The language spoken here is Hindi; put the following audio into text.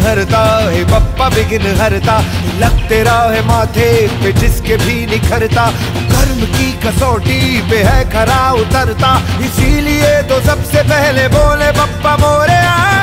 हरता है बप्पा बिघिन हरता, लगते रहे माथे पे जिसके भी निखरता, कर्म की कसौटी पे है खरा उतरता, इसीलिए तो सबसे पहले बोले बप्पा मोरे आ।